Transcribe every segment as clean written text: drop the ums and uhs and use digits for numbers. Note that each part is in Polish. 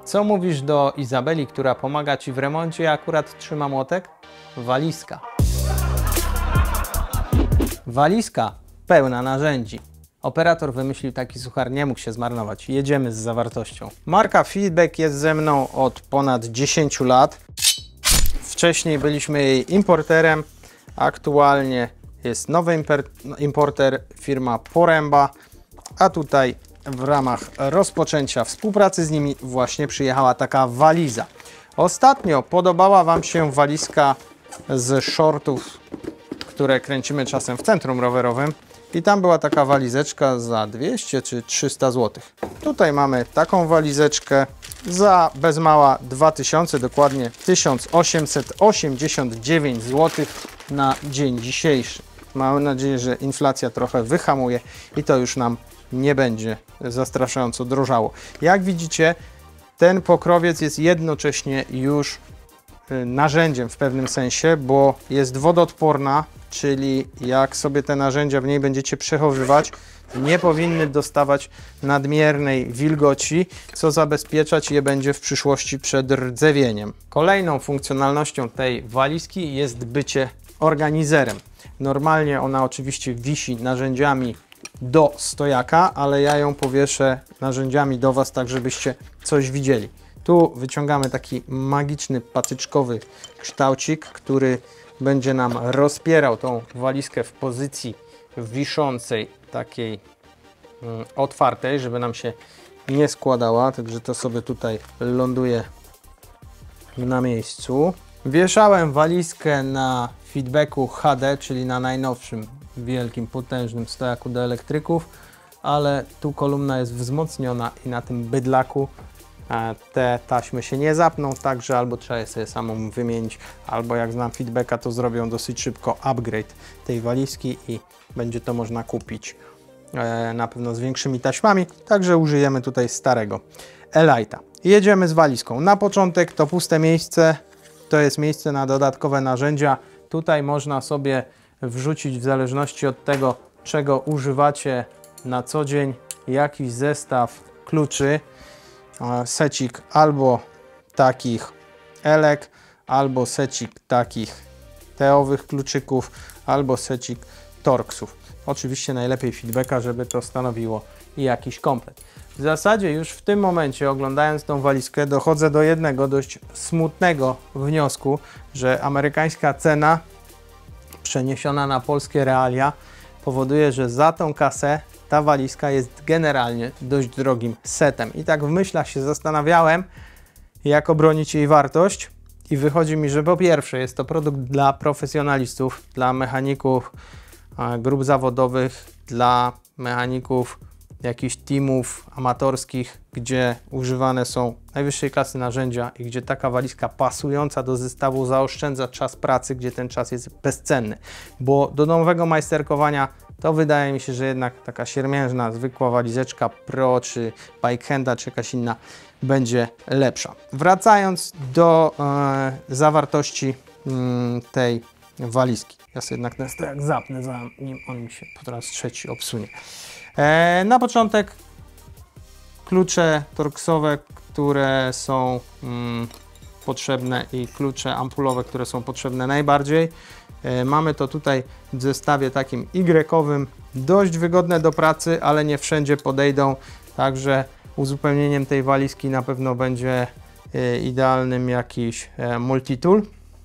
Co mówisz do Izabeli, która pomaga Ci w remoncie, a akurat trzyma młotek? Walizka. Walizka pełna narzędzi. Operator wymyślił taki suchar, nie mógł się zmarnować. Jedziemy z zawartością. Marka Feedback jest ze mną od ponad 10 lat. Wcześniej byliśmy jej importerem. Aktualnie jest nowy importer, firma Poręba. A tutaj w ramach rozpoczęcia współpracy z nimi właśnie przyjechała taka waliza. Ostatnio podobała Wam się walizka z shortów, które kręcimy czasem w centrum rowerowym. I tam była taka walizeczka za 200 czy 300 zł. Tutaj mamy taką walizeczkę za bez mała 2000, dokładnie 1889 zł na dzień dzisiejszy. Mam nadzieję, że inflacja trochę wyhamuje i to już nam nie będzie zastraszająco drożało. Jak widzicie, ten pokrowiec jest jednocześnie już narzędziem w pewnym sensie, bo jest wodoodporna, czyli jak sobie te narzędzia w niej będziecie przechowywać, nie powinny dostawać nadmiernej wilgoci, co zabezpieczać je będzie w przyszłości przed rdzewieniem. Kolejną funkcjonalnością tej walizki jest bycie organizerem. Normalnie ona oczywiście wisi narzędziami do stojaka, ale ja ją powieszę narzędziami do Was, tak żebyście coś widzieli. Tu wyciągamy taki magiczny patyczkowy kształcik, który będzie nam rozpierał tą walizkę w pozycji wiszącej, takiej otwartej, żeby nam się nie składała, także to sobie tutaj ląduje na miejscu. Wieszałem walizkę na Feedbacku HD, czyli na najnowszym, wielkim, potężnym stojaku do elektryków, ale tu kolumna jest wzmocniona i na tym bydlaku te taśmy się nie zapną, także albo trzeba je sobie samą wymienić, albo jak znam Feedbacka, to zrobią dosyć szybko upgrade tej walizki i będzie to można kupić na pewno z większymi taśmami, także użyjemy tutaj starego Elite'a. Jedziemy z walizką. Na początek to puste miejsce, to jest miejsce na dodatkowe narzędzia. Tutaj można sobie wrzucić, w zależności od tego, czego używacie na co dzień, jakiś zestaw kluczy, secik albo takich elek, albo secik takich teowych kluczyków, albo secik torksów. Oczywiście najlepiej Feedbacka, żeby to stanowiło jakiś komplet. W zasadzie już w tym momencie, oglądając tą walizkę, dochodzę do jednego dość smutnego wniosku, że amerykańska cena przeniesiona na polskie realia powoduje, że za tą kasę ta walizka jest generalnie dość drogim setem. I tak w myślach się zastanawiałem, jak obronić jej wartość, i wychodzi mi, że po pierwsze jest to produkt dla profesjonalistów, dla mechaników grup zawodowych, dla mechaników jakichś teamów amatorskich, gdzie używane są najwyższej klasy narzędzia i gdzie taka walizka pasująca do zestawu zaoszczędza czas pracy, gdzie ten czas jest bezcenny. Bo do nowego majsterkowania to wydaje mi się, że jednak taka siermiężna, zwykła walizeczka Pro, czy Bikehanda, czy jakaś inna będzie lepsza. Wracając do zawartości tej walizki. Ja sobie jednak ten stojak zapnę, zanim on mi się po raz trzeci obsunie. Na początek klucze torksowe, które są potrzebne, i klucze ampulowe, które są potrzebne najbardziej. Mamy to tutaj w zestawie takim Y-owym, dość wygodne do pracy, ale nie wszędzie podejdą, także uzupełnieniem tej walizki na pewno będzie idealnym jakiś multitool.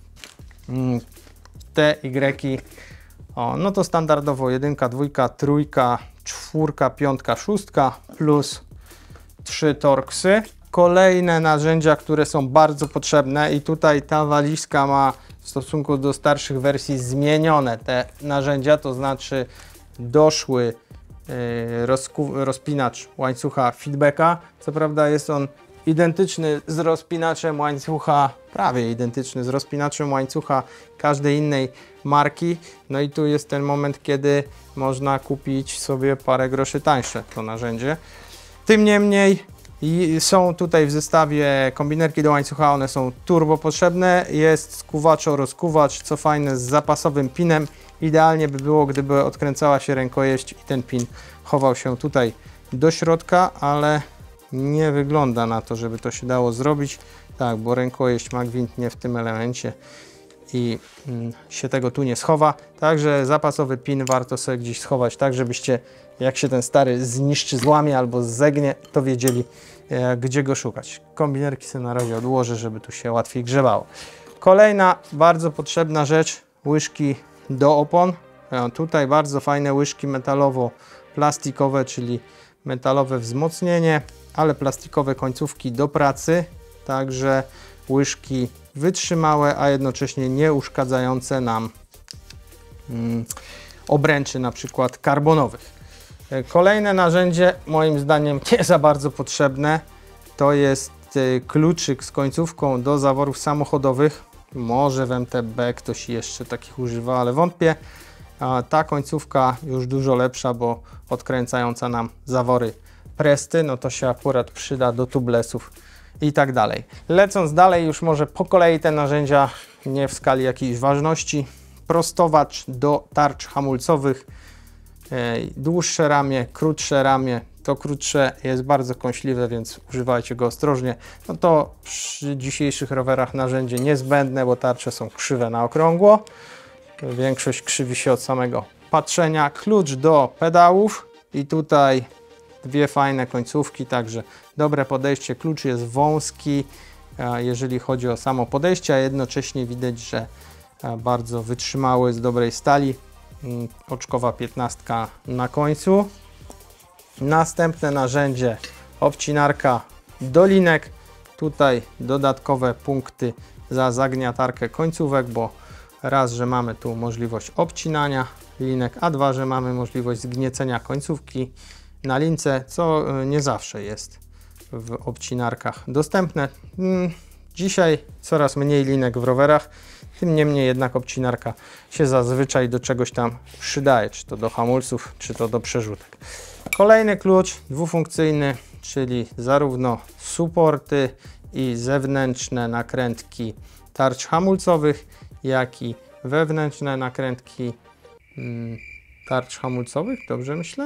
Te Y, no to standardowo 1, 2, 3, 4, 5, 6 plus 3 torksy. Kolejne narzędzia, które są bardzo potrzebne, i tutaj ta walizka ma w stosunku do starszych wersji zmienione te narzędzia, to znaczy doszły rozpinacz łańcucha Feedbacka. Co prawda jest on identyczny z rozpinaczem łańcucha, prawie identyczny z rozpinaczem łańcucha każdej innej marki. No i tu jest ten moment, kiedy można kupić sobie parę groszy tańsze to narzędzie. Tym niemniej są tutaj w zestawie kombinerki do łańcucha, one są turbo potrzebne. Jest skuwaczo-rozkuwacz, co fajne, z zapasowym pinem. Idealnie by było, gdyby odkręcała się rękojeść i ten pin chował się tutaj do środka, ale nie wygląda na to, żeby to się dało zrobić. Tak, bo rękojeść ma gwintnie w tym elemencie i się tego tu nie schowa. Także zapasowy pin warto sobie gdzieś schować, tak żebyście, jak się ten stary zniszczy, złamie albo zegnie, to wiedzieli, gdzie go szukać. Kombinerki sobie na razie odłożę, żeby tu się łatwiej grzebało. Kolejna bardzo potrzebna rzecz, łyżki do opon. Tutaj bardzo fajne łyżki metalowo-plastikowe, czyli metalowe wzmocnienie, ale plastikowe końcówki do pracy. Także łyżki wytrzymałe, a jednocześnie nie uszkadzające nam obręczy, na przykład karbonowych. Kolejne narzędzie, moim zdaniem nie za bardzo potrzebne, to jest kluczyk z końcówką do zaworów samochodowych. Może w MTB ktoś jeszcze takich używa, ale wątpię. Ta końcówka już dużo lepsza, bo odkręcająca nam zawory Presty, no to się akurat przyda do tublesów i tak dalej. Lecąc dalej, już może po kolei te narzędzia, nie w skali jakiejś ważności. Prostowacz do tarcz hamulcowych, dłuższe ramię, krótsze ramię. To krótsze jest bardzo kąśliwe, więc używajcie go ostrożnie. No to przy dzisiejszych rowerach narzędzie niezbędne, bo tarcze są krzywe na okrągło. Większość krzywi się od samego patrzenia. Klucz do pedałów i tutaj dwie fajne końcówki, także dobre podejście. Klucz jest wąski, jeżeli chodzi o samo podejście, a jednocześnie widać, że bardzo wytrzymały, z dobrej stali. Oczkowa 15 na końcu. Następne narzędzie, obcinarka do linek. Tutaj dodatkowe punkty za zagniatarkę końcówek, bo raz, że mamy tu możliwość obcinania linek, a dwa, że mamy możliwość zgniecenia końcówki na lince, co nie zawsze jest w obcinarkach dostępne. Dzisiaj coraz mniej linek w rowerach, tym niemniej jednak obcinarka się zazwyczaj do czegoś tam przydaje, czy to do hamulców, czy to do przerzutek. Kolejny klucz dwufunkcyjny, czyli zarówno suporty i zewnętrzne nakrętki tarcz hamulcowych, jak i wewnętrzne nakrętki tarcz hamulcowych. Dobrze myślę?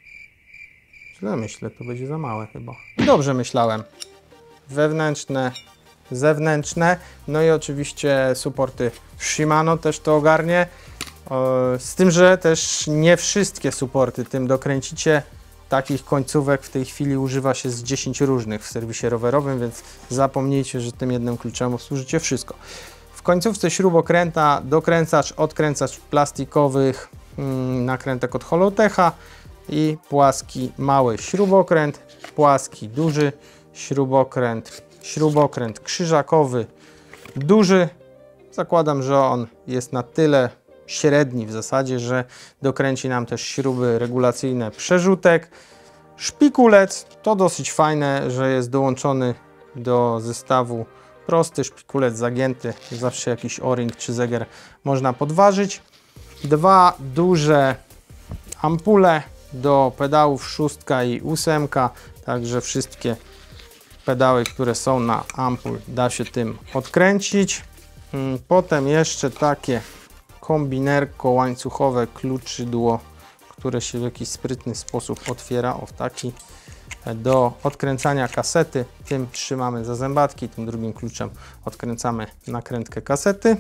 Źle myślę, to będzie za małe chyba. Dobrze myślałem. Wewnętrzne, zewnętrzne, no i oczywiście suporty Shimano też to ogarnie. Z tym, że też nie wszystkie suporty tym dokręcicie. Takich końcówek w tej chwili używa się z 10 różnych w serwisie rowerowym, więc zapomnijcie, że tym jednym kluczem obsłużycie wszystko. W końcówce śrubokręta dokręcacz, odkręcacz plastikowych, nakrętek od Holotecha i płaski mały śrubokręt, płaski duży śrubokręt, śrubokręt krzyżakowy duży. Zakładam, że on jest na tyle średni w zasadzie, że dokręci nam też śruby regulacyjne przerzutek. Szpikulec to dosyć fajne, że jest dołączony do zestawu prosty szpikulec zagięty, zawsze jakiś o-ring czy zegar można podważyć. Dwa duże ampule do pedałów 6 i 8, także wszystkie pedały, które są na ampul, da się tym odkręcić. Potem jeszcze takie kombinerko łańcuchowe kluczydło, które się w jakiś sprytny sposób otwiera, o taki, do odkręcania kasety. Tym trzymamy za zębatki, tym drugim kluczem odkręcamy nakrętkę kasety.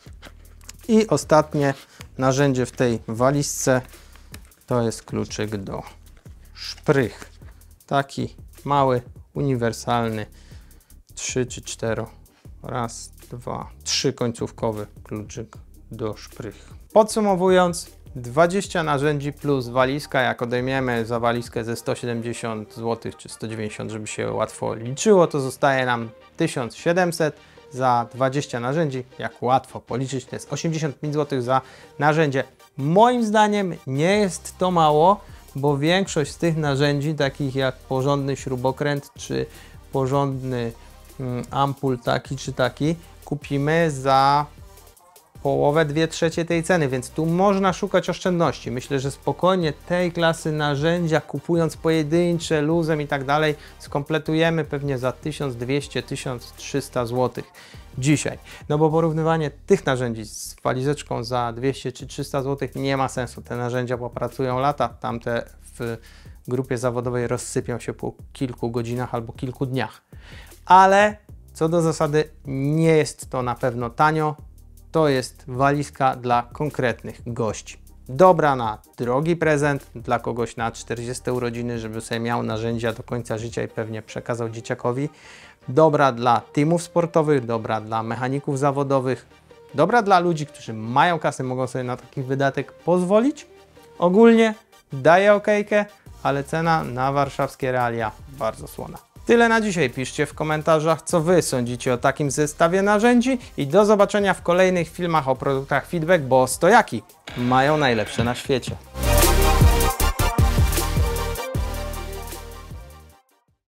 I ostatnie narzędzie w tej walizce to jest kluczyk do szprych. Taki mały, uniwersalny, 3 czy 4, raz, dwa, 3 końcówkowy kluczyk do szprych. Podsumowując, 20 narzędzi plus walizka. Jak odejmiemy za walizkę ze 170 zł czy 190, żeby się łatwo liczyło, to zostaje nam 1700 za 20 narzędzi. Jak łatwo policzyć, to jest 85 zł za narzędzie. Moim zdaniem nie jest to mało, bo większość z tych narzędzi, takich jak porządny śrubokręt czy porządny ampul taki czy taki, kupimy za połowę, 2/3 tej ceny, więc tu można szukać oszczędności. Myślę, że spokojnie tej klasy narzędzia, kupując pojedyncze, luzem i tak dalej, skompletujemy pewnie za 1200-1300 zł dzisiaj. No bo porównywanie tych narzędzi z walizeczką za 200 czy 300 zł nie ma sensu. Te narzędzia popracują lata, tamte w grupie zawodowej rozsypią się po kilku godzinach albo kilku dniach. Ale co do zasady nie jest to na pewno tanio, to jest walizka dla konkretnych gości. Dobra na drogi prezent, dla kogoś na 40 urodziny, żeby sobie miał narzędzia do końca życia i pewnie przekazał dzieciakowi. Dobra dla teamów sportowych, dobra dla mechaników zawodowych, dobra dla ludzi, którzy mają kasę, mogą sobie na taki wydatek pozwolić. Ogólnie daje okejkę, ale cena na warszawskie realia bardzo słona. Tyle na dzisiaj. Piszcie w komentarzach, co Wy sądzicie o takim zestawie narzędzi i do zobaczenia w kolejnych filmach o produktach Feedback, bo stojaki mają najlepsze na świecie.